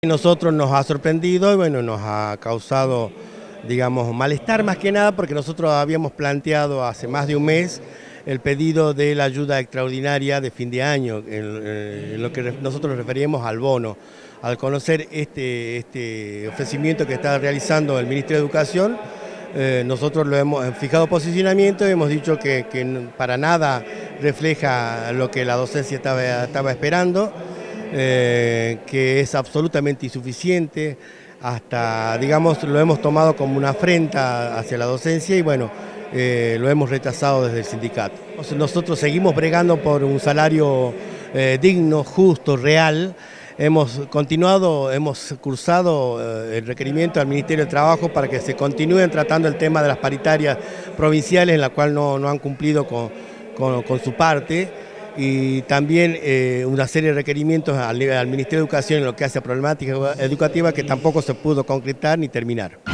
Nosotros nos ha sorprendido y bueno, nos ha causado, digamos, malestar más que nada porque nosotros habíamos planteado hace más de un mes el pedido de la ayuda extraordinaria de fin de año, en lo que nosotros referíamos al bono. Al conocer este ofrecimiento que está realizando el Ministerio de Educación, nosotros lo hemos fijado posicionamiento y hemos dicho que para nada refleja lo que la docencia estaba esperando. Que es absolutamente insuficiente, hasta, digamos, lo hemos tomado como una afrenta hacia la docencia y bueno, lo hemos rechazado desde el sindicato. Nosotros seguimos bregando por un salario digno, justo, real. Hemos continuado, hemos cursado el requerimiento al Ministerio de Trabajo para que se continúen tratando el tema de las paritarias provinciales, en la cual no han cumplido con su parte. Y también una serie de requerimientos al Ministerio de Educación en lo que hace a problemática educativa que tampoco se pudo concretar ni terminar.